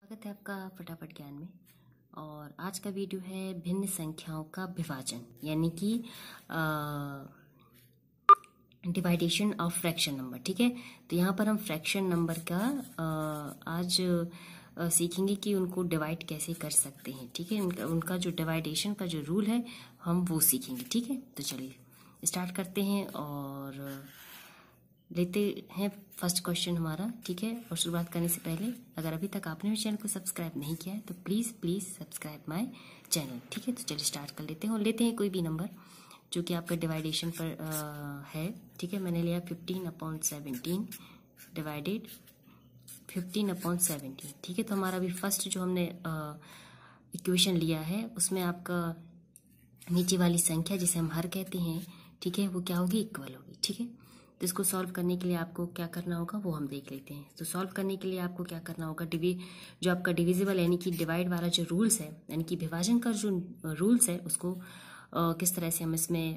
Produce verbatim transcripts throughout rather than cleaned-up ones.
स्वागत है आपका फटाफट ज्ञान में। और आज का वीडियो है भिन्न संख्याओं का विभाजन, यानी कि डिवाइडेशन ऑफ फ्रैक्शन नंबर। ठीक है, तो यहाँ पर हम फ्रैक्शन नंबर का आ, आज आ, सीखेंगे कि उनको डिवाइड कैसे कर सकते हैं। ठीक है, उनका, उनका जो डिवाइडेशन का जो रूल है हम वो सीखेंगे। ठीक है, तो चलिए स्टार्ट करते हैं और लेते हैं फर्स्ट क्वेश्चन हमारा। ठीक है, और शुरुआत करने से पहले अगर अभी तक आपने मेरे चैनल को सब्सक्राइब नहीं किया है तो please please subscribe my channel. ठीक है, तो चलिए स्टार्ट कर लेते हैं और लेते हैं कोई भी नंबर जो कि आपका डिवाइडेशन पर आ, है। ठीक है, मैंने लिया fifteen upon seventeen divided fifteen upon seventeen. ठीक है, तो हमारा अभी फर्स्ट जो हमने इक्वेशन लिया है उसमें आपका नीचे वाली संख्या जिसे हम हर कहते हैं, ठीक है, वो क्या होगी, इक्वल होगी। ठीक है, तो इसको सॉल्व करने के लिए आपको क्या करना होगा वो हम देख लेते हैं। तो सॉल्व करने के लिए आपको क्या करना होगा, डिवी जो आपका डिविजिबल यानी कि डिवाइड वाला जो रूल्स है, यानी कि विभाजन का जो रूल्स है उसको आ, किस तरह से हम इसमें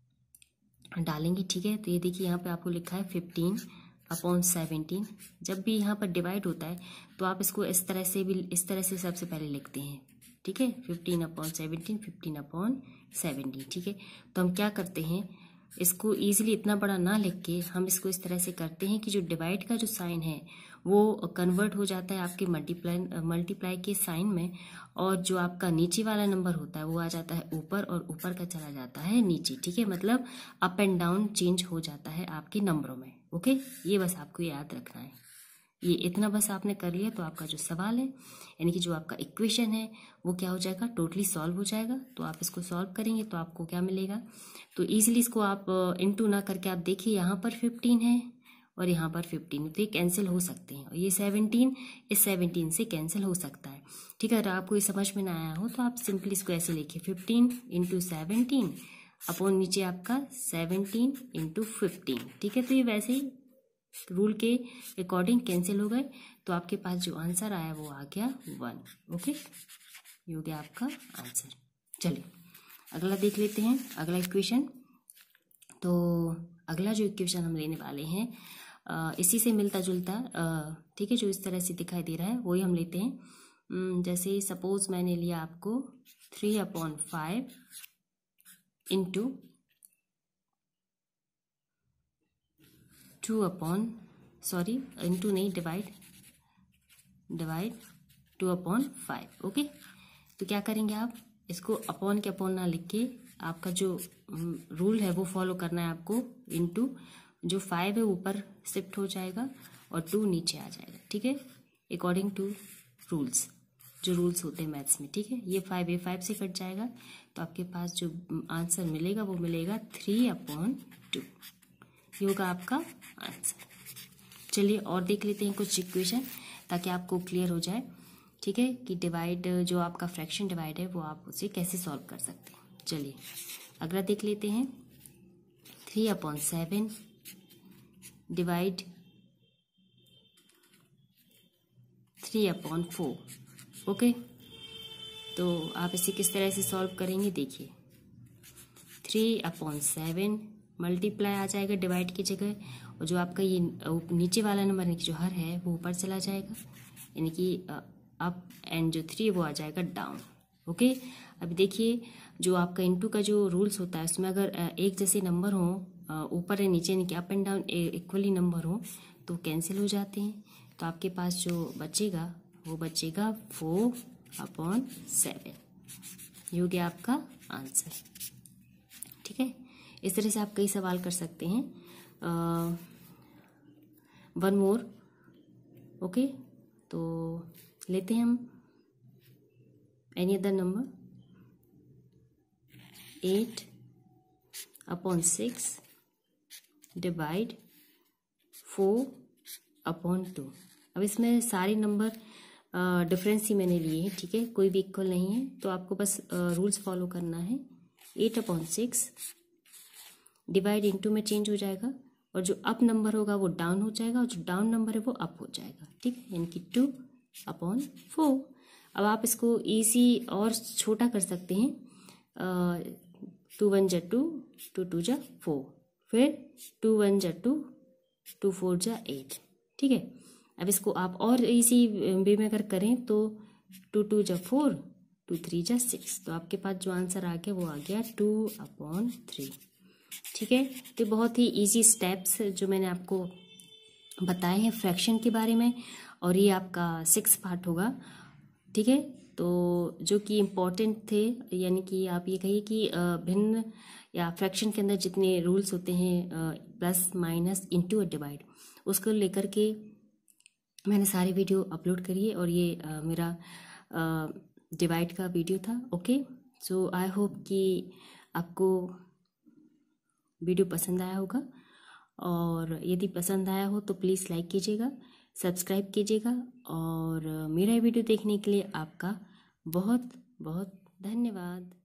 डालेंगे। ठीक है, तो ये देखिए यहाँ पे आपको लिखा है फिफ्टीन अपॉन सेवनटीन। जब भी यहाँ पर डिवाइड होता है तो आप इसको इस तरह से भी इस तरह से सबसे पहले लिखते हैं। ठीक है, fifteen upon seventeen fifteen upon seventeen. ठीक है, तो हम क्या करते हैं, इसको ईजिली इतना बड़ा ना लिख के हम इसको इस तरह से करते हैं कि जो डिवाइड का जो साइन है वो कन्वर्ट हो जाता है आपके मल्टीप्लाई मल्टीप्लाई के साइन में, और जो आपका नीचे वाला नंबर होता है वो आ जाता है ऊपर और ऊपर का चला जाता है नीचे। ठीक है, मतलब अप एंड डाउन चेंज हो जाता है आपके नंबरों में। ओके, ये बस आपको याद रखना है। ये इतना बस आपने कर लिया तो आपका जो सवाल है यानी कि जो आपका इक्वेशन है वो क्या हो जाएगा, टोटली सॉल्व हो जाएगा। तो आप इसको सॉल्व करेंगे तो आपको क्या मिलेगा, तो इजीली इसको आप इनटू ना करके आप देखिए यहाँ पर फिफ्टीन है और यहाँ पर फिफ्टीन है, तो ये कैंसिल हो सकते हैं और ये सेवनटीन इस सेवनटीन से कैंसिल हो सकता है। ठीक है, अगर आपको ये समझ में ना आया हो तो आप सिंपली इसको ऐसे लिखिए, फिफ्टीन इंटू सेवनटीन अपॉन नीचे आपका सेवनटीन इंटू फिफ्टीन। ठीक है, तो ये वैसे ही रूल के अकॉर्डिंग कैंसिल हो गए, तो आपके पास जो आंसर आया वो आ गया वन। ओके, ये हो गया आपका आंसर। चलिए अगला देख लेते हैं, अगला इक्वेशन। तो अगला जो इक्वेशन हम लेने वाले हैं आ, इसी से मिलता जुलता, ठीक है, जो इस तरह से दिखाई दे रहा है वही हम लेते हैं। जैसे सपोज मैंने लिया आपको three upon five into two upon sorry into नहीं divide divide two upon five. Okay, तो क्या करेंगे आप, इसको अपॉन के अपॉन ना लिख के आपका जो रूल है वो फॉलो करना है आपको। इंटू जो फाइव है ऊपर शिफ्ट हो जाएगा और टू नीचे आ जाएगा। ठीक है, अकॉर्डिंग टू रूल्स, जो रूल्स होते हैं मैथ्स में। ठीक है, ये फाइव ये फाइव से कट जाएगा तो आपके पास जो आंसर मिलेगा वो मिलेगा थ्री अपॉन टू। ये होगा आपका आंसर। चलिए और देख लेते हैं कुछ इक्वेशन ताकि आपको क्लियर हो जाए। ठीक है, कि डिवाइड जो आपका फ्रैक्शन डिवाइड है वो आप उसे कैसे सॉल्व कर सकते हैं। चलिए अगला देख लेते हैं, three upon seven divide three upon four. Okay, तो आप इसे किस तरह से सॉल्व करेंगे, देखिए थ्री अपॉन सेवन मल्टीप्लाई आ जाएगा डिवाइड की जगह, और जो आपका ये नीचे वाला नंबर यानी कि जो हर है वो ऊपर चला जाएगा, यानी कि अप, एंड जो थ्री वो आ जाएगा डाउन। ओके, अभी देखिए जो आपका इनटू का जो रूल्स होता है उसमें अगर एक जैसे नंबर हो ऊपर या नीचे यानी कि up and down equally number हो तो कैंसिल हो जाते हैं। तो आपके पास जो बचेगा वो बचेगा फोर अपॉन सेवन। ये हो गया आपका आंसर। ठीक है, इस तरह से आप कई सवाल कर सकते हैं। One more. ओके, तो लेते हैं हम any other number, eight upon six divide four upon two. अब इसमें सारे नंबर डिफरेंस ही मैंने लिए हैं। ठीक है, कोई भी इक्वल नहीं है, तो आपको बस रूल्स फॉलो करना है। Eight upon six divide into में चेंज हो जाएगा, और जो अप नंबर होगा वो डाउन हो जाएगा और जो डाउन नंबर है वो अप हो जाएगा। ठीक है, यानी कि टू अपॉन फोर। अब आप इसको इजी और छोटा कर सकते हैं, टू वन जा टू, टू टू जा फोर, फिर टू वन जा टू, टू फोर जा एट। ठीक है, अब इसको आप और इसी वे में अगर करें तो टू टू जा फोर, टू थ्री जा सिक्स, तो आपके पास जो आंसर आ गया वो आ गया टू अपॉन थ्री। ठीक है, तो बहुत ही इजी स्टेप्स जो मैंने आपको बताए हैं फ्रैक्शन के बारे में, और ये आपका सिक्स पार्ट होगा। ठीक है, तो जो कि इम्पोर्टेंट थे, यानी कि आप ये कहिए कि भिन्न या फ्रैक्शन के अंदर जितने रूल्स होते हैं, प्लस माइनस इनटू डिवाइड, उसको लेकर के मैंने सारी वीडियो अपलोड करी है, और ये आ, मेरा डिवाइड का वीडियो था। ओके, सो आई होप कि आपको वीडियो पसंद आया होगा, और यदि पसंद आया हो तो प्लीज़ लाइक कीजिएगा, सब्सक्राइब कीजिएगा, और मेरा वीडियो देखने के लिए आपका बहुत बहुत धन्यवाद।